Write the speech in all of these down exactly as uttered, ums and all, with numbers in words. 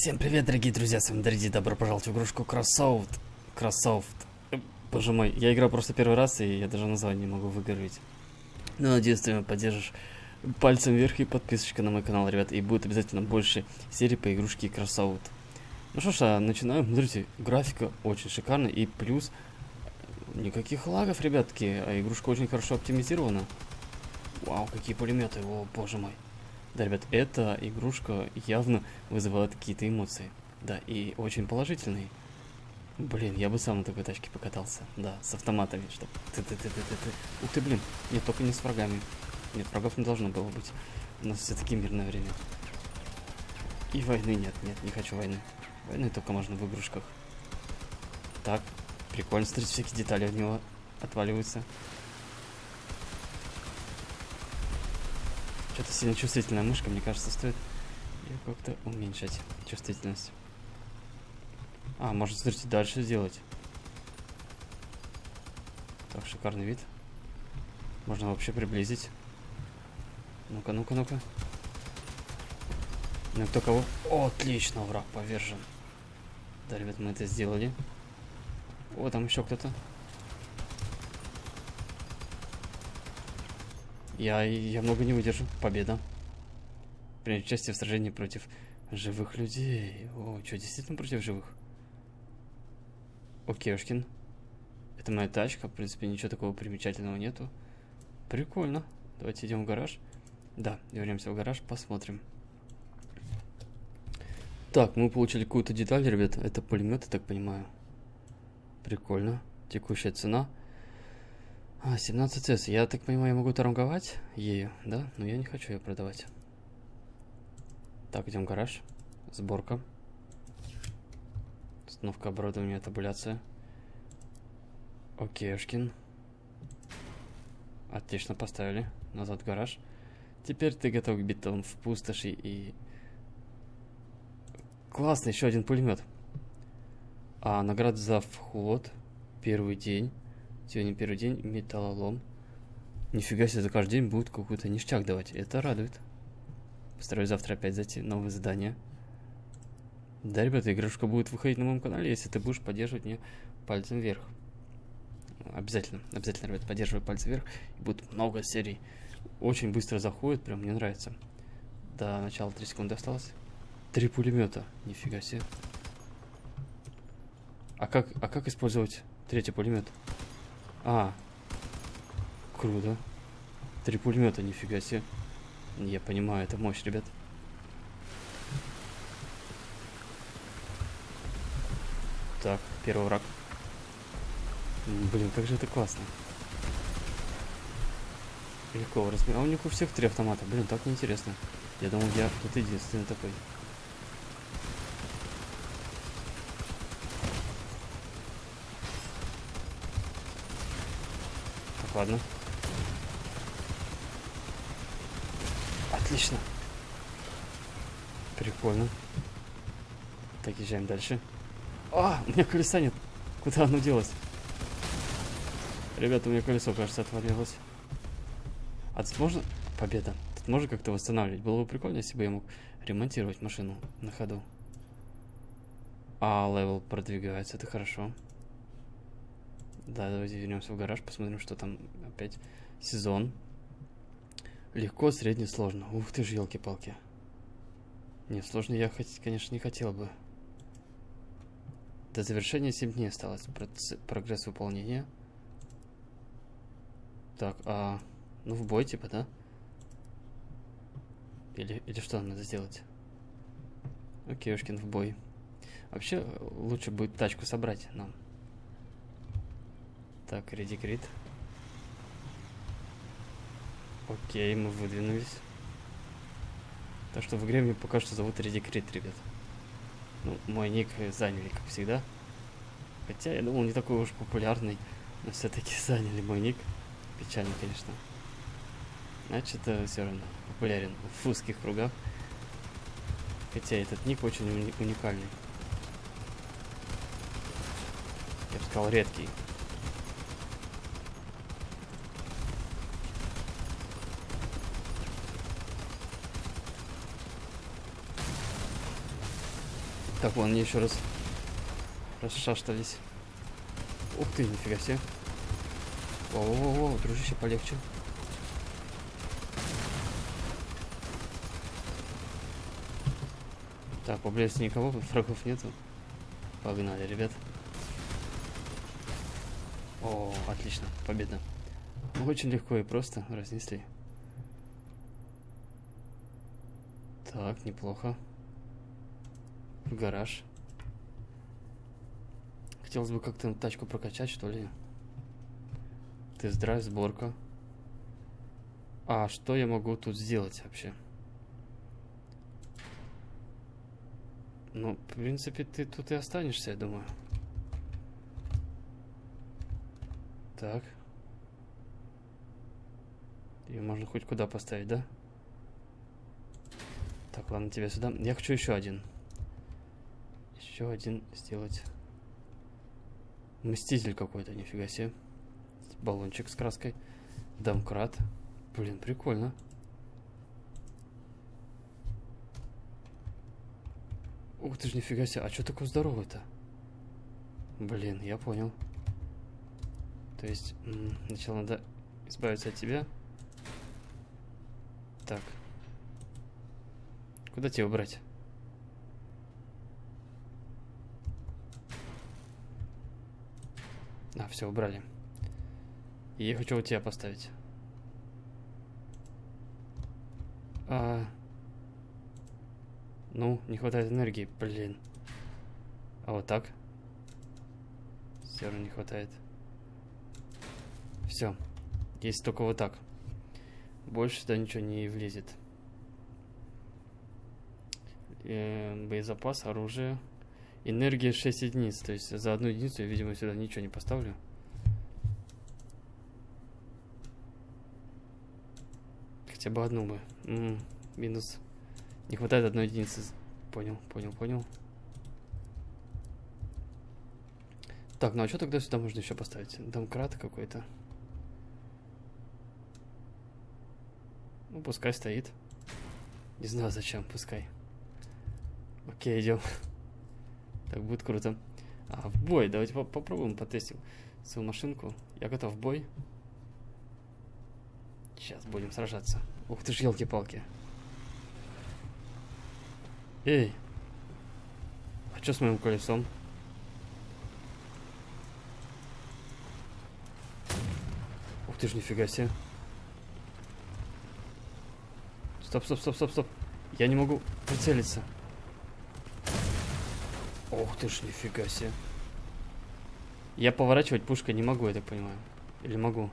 Всем привет, дорогие друзья, с вами Дриди, добро пожаловать в игрушку Кроссоут. Кроссоут. Боже мой, я играл просто первый раз, и я даже название не могу выговорить. Но надеюсь, ты меня поддержишь пальцем вверх и подписочка на мой канал, ребят, и будет обязательно больше серий по игрушке Кроссоут. Ну что ж, а начинаем. Смотрите, графика очень шикарная, и плюс никаких лагов, ребятки, а игрушка очень хорошо оптимизирована. Вау, какие пулеметы, о, боже мой. Да, ребят, эта игрушка явно вызывает какие-то эмоции. Да, и очень положительные. Блин, я бы сам на такой тачке покатался. Да, с автоматами, чтоб... Ты-ты-ты-ты-ты-ты. Ух ты, блин. Нет, только не с врагами. Нет, врагов не должно было быть. У нас все-таки мирное время. И войны нет, нет, не хочу войны. Войны только можно в игрушках. Так, прикольно, смотрите, всякие детали от него отваливаются. Что-то сильно чувствительная мышка, мне кажется, стоит ее как-то уменьшить чувствительность. А, можно, смотрите, дальше сделать. Так, шикарный вид. Можно вообще приблизить. Ну-ка, ну-ка, ну-ка. Ну, кто кого? О, отлично, враг повержен. Да, ребят, мы это сделали. О, там еще кто-то. Я, я много не выдержу. Победа. Принять участие в сражении против живых людей. О, что, действительно против живых? Окейшкин. Это моя тачка. В принципе, ничего такого примечательного нету. Прикольно. Давайте идем в гараж. Да, вернемся в гараж, посмотрим. Так, мы получили какую-то деталь, ребята. Это пулемет, я так понимаю. Прикольно. Текущая цена. А, семнадцать эс. Я так понимаю, я могу торговать ею, да? Но я не хочу ее продавать. Так, идем в гараж. Сборка. Установка оборудования, табуляция. Окейшкин. Отлично, поставили. Назад в гараж. Теперь ты готов к битвам в пустоши и... Классно, еще один пулемет. А, награда за вход. Первый день. Сегодня первый день, металлолом. Нифига себе, за каждый день будет какой-то ништяк давать. Это радует. Постараюсь завтра опять зайти. Новые задания. Да, ребята, игрушка будет выходить на моем канале, если ты будешь поддерживать меня пальцем вверх. Обязательно, обязательно, ребят, поддерживай пальцем вверх. И будет много серий. Очень быстро заходит, прям мне нравится. До начала три секунды осталось. Три пулемета. Нифига себе. А как, а как использовать третий пулемет? А, круто. Три пулемета, нифига себе. Я понимаю, это мощь, ребят. Так, первый враг. Блин, как же это классно. Легко разбирать. А у них у всех три автомата. Блин, так неинтересно. Я думал, я тут единственный такой. Ладно. Отлично. Прикольно. Так, езжаем дальше. А, у меня колеса нет. Куда оно делось? Ребята, у меня колесо, кажется, отвалилось. А тут можно... Победа. Тут можно как-то восстанавливать. Было бы прикольно, если бы я мог ремонтировать машину на ходу. А, левел продвигается, это хорошо. Да, давайте вернемся в гараж, посмотрим, что там опять. Сезон. Легко, средне, сложно. Ух ты ж, елки-палки. Нет, сложно я, хоть, конечно, не хотел бы. До завершения семь дней осталось. Проц... Прогресс выполнения. Так, а... Ну, в бой, типа, да? Или, или что нам надо сделать? Окейшкин, в бой. Вообще, лучше будет тачку собрать нам. Так, Ready Grid. Окей, мы выдвинулись. Так что в игре мне пока что зовут Ready Grid, ребят. Ну, мой ник заняли, как всегда. Хотя, я думал, не такой уж популярный. Но все-таки заняли мой ник. Печально, конечно. Значит, все равно популярен в узких кругах. Хотя этот ник очень уни уникальный. Я бы сказал, редкий. Так, вон они еще раз расшаштались. Ух ты, нифига себе. О-о-о, дружище, полегче. Так, поблизости никого, врагов нету. Погнали, ребят. О, отлично, победа. Очень легко и просто разнесли. Так, неплохо. В гараж. Хотелось бы как-то тачку прокачать, что ли. Тест-драйв, сборка. А что я могу тут сделать вообще? Ну, в принципе, ты тут и останешься, я думаю. Так. Ее можно хоть куда поставить, да? Так, ладно, тебя сюда. Я хочу еще один. Еще один сделать. Мститель какой-то, нифига себе. Баллончик с краской. Домкрат. Блин, прикольно. Ух ты ж, нифига себе. А что такое здоровый-то? Блин, я понял. То есть, сначала надо избавиться от тебя. Так. Куда тебя убрать? А, все, убрали. И я хочу вот тебя поставить. А... Ну, не хватает энергии, блин. А вот так? Все равно не хватает. Все. Есть только вот так. Больше сюда ничего не влезет. Э, боезапас, оружие. Энергия шесть единиц. То есть за одну единицу я, видимо, сюда ничего не поставлю. Хотя бы одну бы. М-м, минус. Не хватает одной единицы. Понял, понял, понял. Так, ну а что тогда сюда можно еще поставить? Домкрат какой-то. Ну, пускай стоит. Не знаю зачем, пускай. Окей, идем. Так будет круто. А, в бой. Давайте по попробуем, потестим свою машинку. Я готов в бой. Сейчас будем сражаться. Ух ты ж, елки-палки. Эй! А что с моим колесом? Ух ты ж, нифига себе. Стоп, стоп, стоп, стоп, стоп. Я не могу прицелиться. Ух ты ж, нифига себе. Я поворачивать пушкой не могу, я так понимаю. Или могу?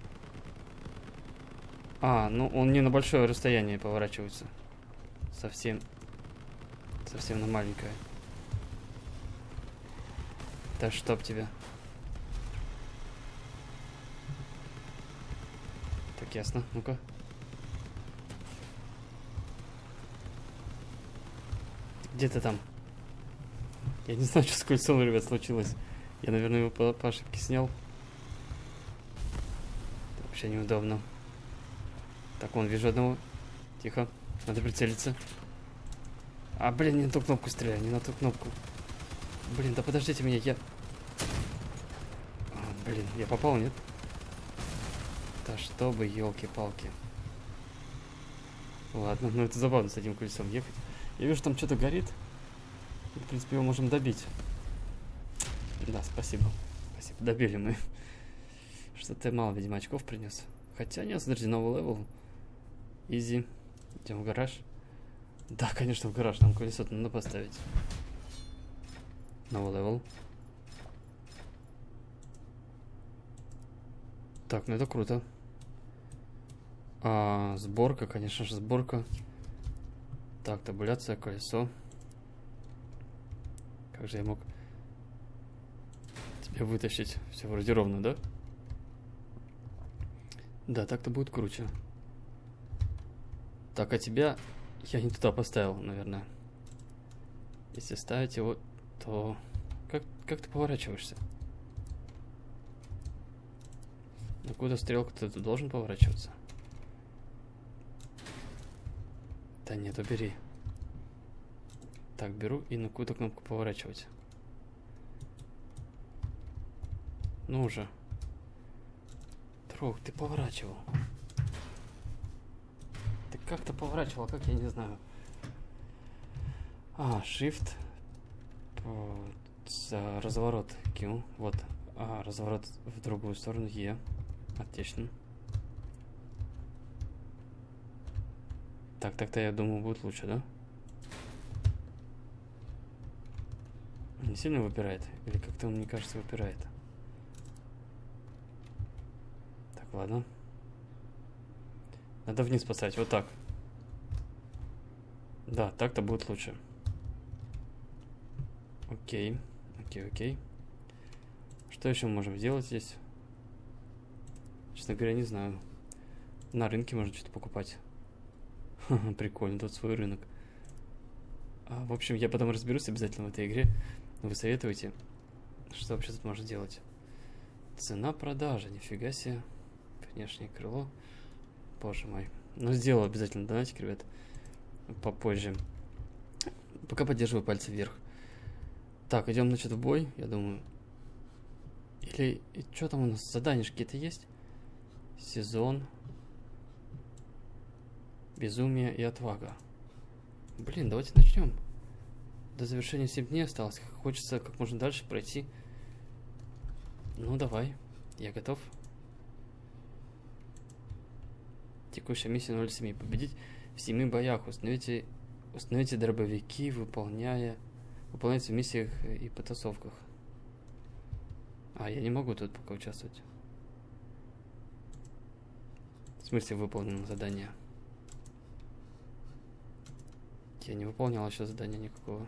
А, ну он не на большое расстояние поворачивается. Совсем. Совсем на маленькое. Да чтоб тебя. Так, ясно. Ну-ка. Где ты там? Я не знаю, что с кольцом, ребят, случилось. Я, наверное, его по, по ошибке снял. Это вообще неудобно. Так, вон, вижу одного. Тихо. Надо прицелиться. А, блин, не на ту кнопку стреляю, не на ту кнопку. Блин, да подождите меня, я... А, блин, я попал, нет? Да чтобы, елки-палки. Ладно, ну это забавно с этим колесом ехать. Я вижу, там что-то горит. В принципе, его можем добить. Да, спасибо. Спасибо, добили мы. Что-то мало, видимо, очков принес. Хотя нет, смотрите, новый левел. Изи. Идем в гараж. Да, конечно, в гараж. Нам колесо надо поставить. Новый левел. Так, ну это круто. А, сборка, конечно же, сборка. Так, табуляция, колесо. Как же я мог тебя вытащить? Все вроде ровно, да? Да, так-то будет круче. Так, а тебя я не туда поставил, наверное. Если ставить его, то... Как, как ты поворачиваешься? Ну, куда стрелка-то ты должен поворачиваться? Да нет, убери. Так, беру и на какую-то кнопку поворачивать. Ну уже. Друг, ты поворачивал. Ты как-то поворачивал, как я не знаю. А, Shift. Разворот Q. Вот. А, разворот в другую сторону E. Отлично. Так, так-то я думаю, будет лучше, да? Не сильно выпирает? Или как-то он, мне кажется, выпирает? Так, ладно. Надо вниз поставить, вот так. Да, так-то будет лучше. Окей, окей, окей. Что еще можем сделать здесь? Честно говоря, не знаю. На рынке можно что-то покупать. Прикольно, тут свой рынок. А, в общем, я потом разберусь обязательно в этой игре. Вы советуете, что вообще тут можно делать? Цена продажи, нифига себе. Внешнее крыло. Боже мой. Ну, сделаю обязательно донатик, ребят. Попозже. Пока поддерживаю пальцы вверх. Так, идем, значит, в бой, я думаю. Или, что там у нас, задания какие-то есть? Сезон. Безумие и отвага. Блин, давайте начнем. До завершения семь дней осталось. Хочется как можно дальше пройти. Ну, давай. Я готов. Текущая миссия ноль семь. Победить в семи боях. Установите, установите дробовики, выполняя... Выполняйте в миссиях и потасовках. А, я не могу тут пока участвовать. В смысле выполнено задание? Я не выполнял еще задания никакого.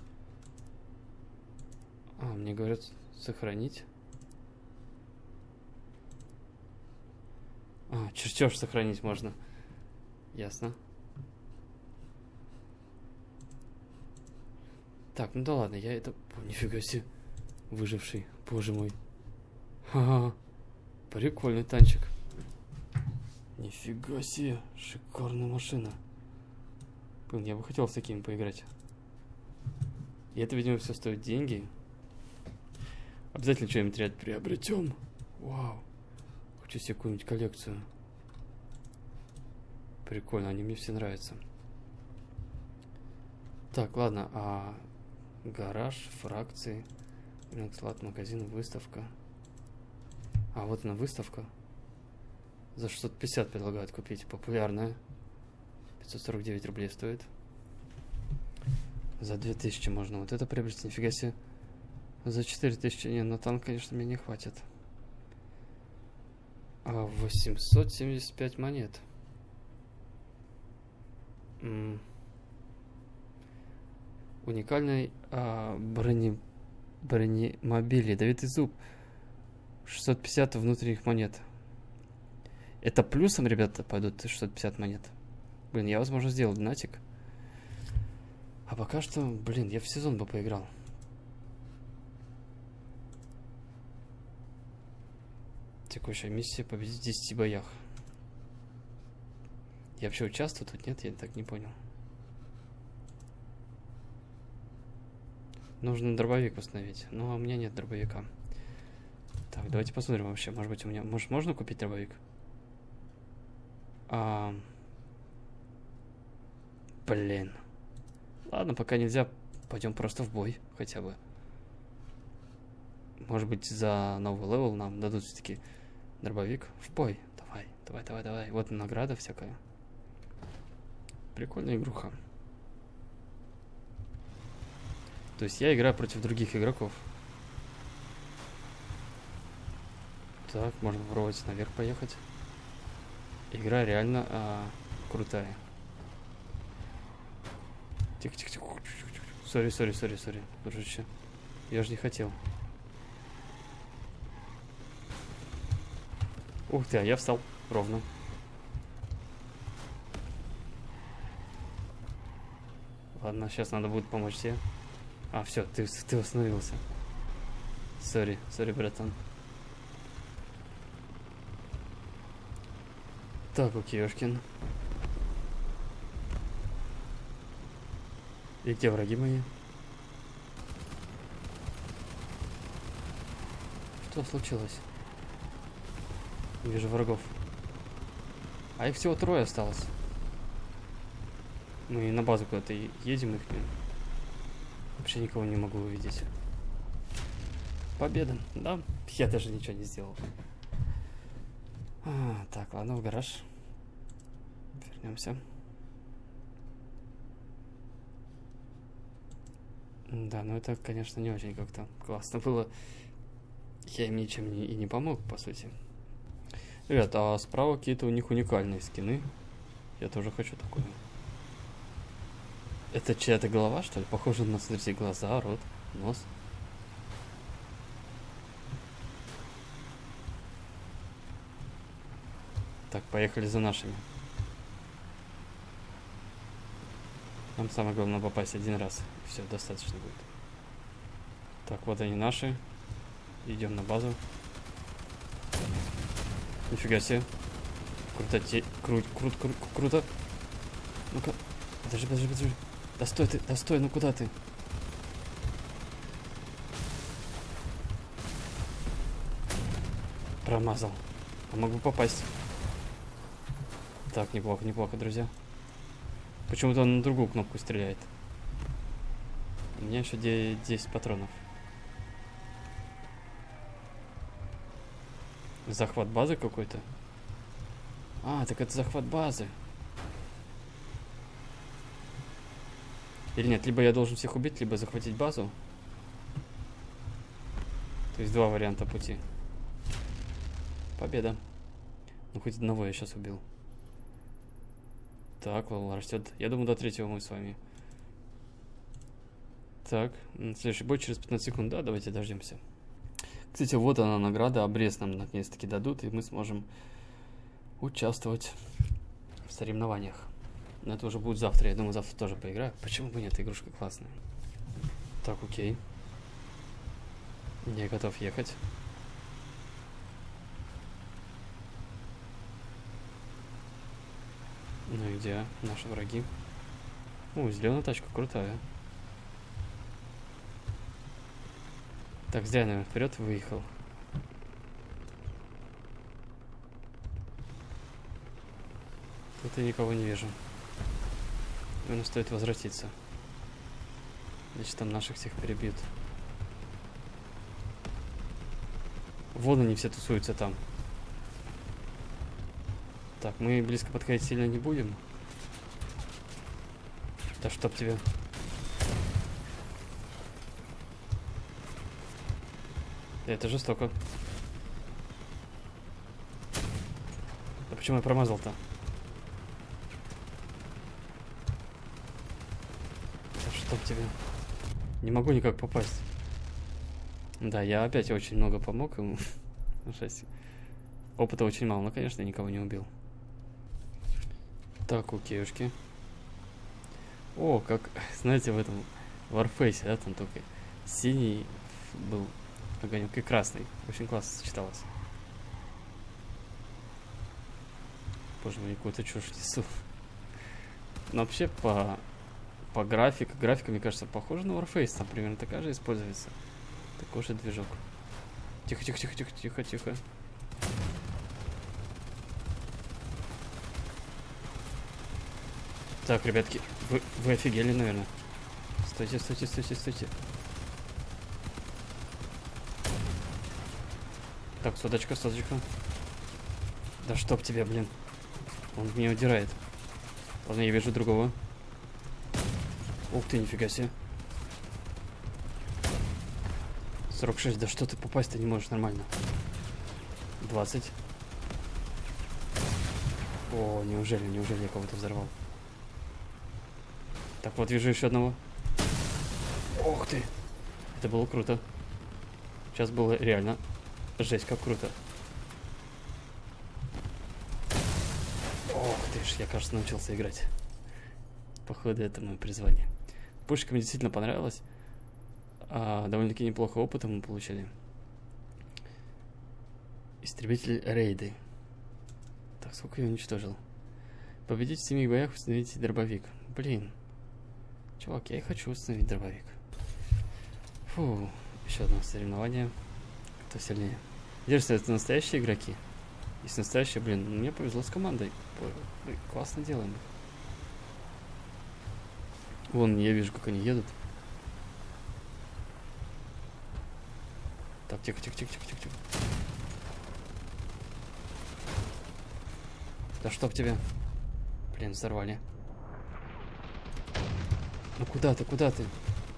А, мне говорят сохранить. А, чертеж сохранить можно. Ясно. Так, ну да ладно, я это... О, нифига себе. Выживший, боже мой. Ха-ха. Прикольный танчик. Нифига себе. Шикарная машина. Блин, я бы хотел с такими поиграть. И это, видимо, все стоит деньги. Обязательно что-нибудь ряд приобретем. Вау. Хочу себе какую-нибудь коллекцию. Прикольно, они мне все нравятся. Так, ладно, а... Гараж, фракции, рынок, склад, магазин, выставка. А, вот она выставка. За шестьсот пятьдесят предлагают купить. Популярная. пятьсот сорок девять рублей стоит. За две тысячи можно вот это приобрести. Нифига себе. За четыре тысячи. Не, на танк, конечно, мне не хватит. А, восемьсот семьдесят пять монет. М Уникальный а, брони... бронемобиль. Ядовитый зуб. шестьсот пятьдесят внутренних монет. Это плюсом, ребята, пойдут шестьсот пятьдесят монет. Блин, я, возможно, сделал донатик. А пока что, блин, я в сезон бы поиграл. Текущая миссия: победить в десяти боях. Я вообще участвую тут? Нет, я так не понял. Нужно дробовик установить. Но у меня нет дробовика. Так, давайте посмотрим вообще. Может быть, у меня... Может, можно купить дробовик? А... Блин. Ладно, пока нельзя. Пойдем просто в бой. Хотя бы. Может быть, за новый левел нам дадут все-таки дробовик. В бой. Давай, давай, давай, давай. Вот награда всякая. Прикольная игруха. То есть я играю против других игроков. Так, можно попробовать наверх поехать. Игра реально а, крутая. Тихо, тихо, тихо. Сори, сори, сори, сори, дружище. Я же не хотел. Ух ты, а я встал ровно. Ладно, сейчас надо будет помочь тебе. А, все, ты, ты восстановился. Сори, сори, братан. Так, окей, Ёшкин. И где враги мои? Что случилось? Не вижу врагов. А их всего трое осталось. Мы на базу куда-то едем, их вообще никого не могу увидеть. Победа, да? Я даже ничего не сделал. А, так, ладно, в гараж. Вернемся. Да, ну это, конечно, не очень как-то классно было. Я им ничем не, и не помог, по сути. Ребят, а справа какие-то у них уникальные скины. Я тоже хочу такую. Это чья-то голова, что ли? Похоже на, смотрите, глаза, рот, нос. Так, поехали за нашими. Нам самое главное попасть один раз. Все, достаточно будет. Так, вот они наши. Идем на базу. Нифига себе. Круто, те... круть, крут, крут, круто. Ну-ка. Подожди, подожди, подожди. Да стой ты, да стой, ну куда ты? Промазал. А могу попасть. Так, неплохо, неплохо, друзья. Почему-то он на другую кнопку стреляет. У меня еще десять патронов. Захват базы какой-то? А, так это захват базы. Или нет, либо я должен всех убить, либо захватить базу. То есть два варианта пути. Победа. Ну, хоть одного я сейчас убил. Так, лол растет. Я думаю, до третьего мы с вами. Так, следующий бой через пятнадцать секунд. Да, давайте дождемся. Кстати, вот она награда. Обрез нам наконец-таки дадут, и мы сможем участвовать в соревнованиях. Но это уже будет завтра. Я думаю, завтра тоже поиграю. Почему бы нет? Игрушка классная. Так, окей. Я готов ехать. Ну и где наши враги? О, зеленая тачка крутая. Так, зря, наверное, вперед выехал. Тут я никого не вижу. Наверное, стоит возвратиться. Значит, там наших всех перебьют. Вон они все тусуются там. Так, мы близко подходить сильно не будем. Да чтоб тебе. Это жестоко. Да почему я промазал-то? Да чтоб тебе. Не могу никак попасть. Да, я опять очень много помог ему. Опыта очень мало, но, конечно, я никого не убил. Так, окейушки. О, как, знаете, в этом Warface, да, там только синий был огонек и красный. Очень классно сочеталось. Боже мой, какую-то чушь несу. Но вообще по, по графике, графика, мне кажется, похожа на Warface. Там примерно такая же используется. Такой же движок. Тихо, тихо, тихо, тихо, тихо, тихо. Так, ребятки, вы, вы офигели, наверное. Стойте, стойте, стойте, стойте. Так, соточка, соточка. Да чтоб тебе, блин. Он меня удирает. Ладно, я вижу другого. Ух ты, нифига себе. сорок шесть, да что ты попасть-то не можешь нормально. двадцать. О, неужели, неужели я кого-то взорвал? Так, вот вижу еще одного. Ох ты! Это было круто. Сейчас было реально жесть, как круто. Ох ты ж, я, кажется, научился играть. Походу, это мое призвание. Пушка мне действительно понравилась. А, довольно-таки неплохо опыта мы получили. Истребитель рейды. Так, сколько я уничтожил? Победить в семи боях, установите дробовик. Блин. Чувак, я и хочу установить дробовик. Фу, еще одно соревнование. Кто сильнее? Держится, это настоящие игроки? Если настоящие, блин, мне повезло с командой. Мы классно делаем их. Вон, я вижу, как они едут. Так, тихо, тихо, тихо, тихо, тихо, тихо. Да чтоб тебя. Блин, взорвали. Ну куда ты, куда ты?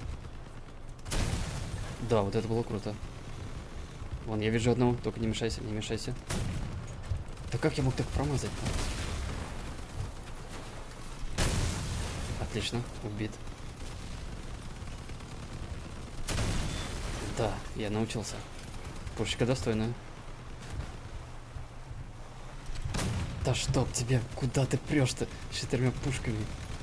Да, вот это было круто. Вон, я вижу одного, только не мешайся, не мешайся. Да как я мог так промазать? Отлично, убит. Да, я научился. Пушечка достойная. Да чтоб тебе, куда ты прешь-то с четырьмя пушками?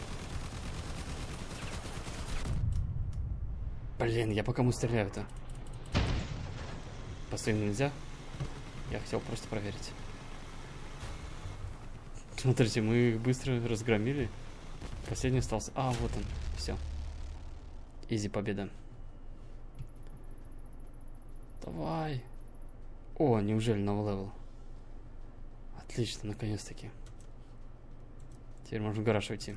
Блин, я по кому стреляю-то? Постоянно нельзя? Я хотел просто проверить. Смотрите, мы их быстро разгромили. Последний остался. А, вот он. Все. Изи победа. Давай. О, неужели новый левел? Отлично, наконец-таки. Теперь можно в гараж уйти.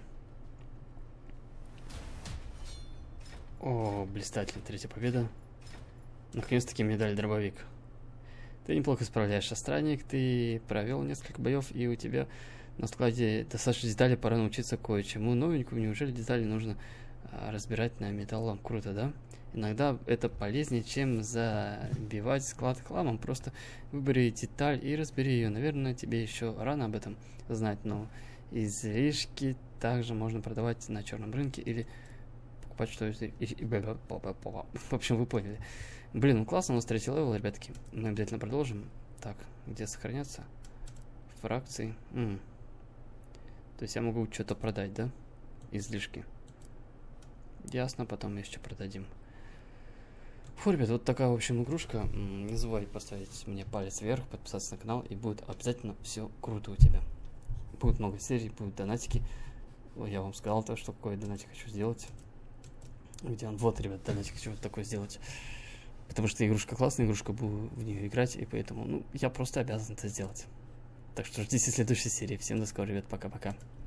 О, блистательно. Третья победа. Наконец-таки медаль дробовик. Ты неплохо справляешься, странник. Ты провел несколько боев, и у тебя на складе достаточно деталей, пора научиться кое-чему новенькому. Неужели детали нужно а, разбирать на металлолом? Круто, да? Иногда это полезнее, чем забивать склад хламом. Просто выбери деталь и разбери ее. Наверное, тебе еще рано об этом знать, но излишки также можно продавать на черном рынке или покупать что-то. В общем, вы поняли. Блин, ну классно, у нас третий левел, ребятки. Мы обязательно продолжим. Так, где сохраняться? Фракции. М-м. То есть я могу что-то продать, да? Излишки. Ясно, потом еще продадим. Фу, ребят, вот такая, в общем, игрушка. Не забывай поставить мне палец вверх, подписаться на канал, и будет обязательно все круто у тебя. Будет много серий, будут донатики. Я вам сказал то, что какой донатик хочу сделать. Где он? Вот, ребят, донатик хочу вот такой сделать. Потому что игрушка классная, игрушка, буду в нее играть, и поэтому, ну, я просто обязан это сделать. Так что ждите следующей серии. Всем до скорого, ребят, пока-пока.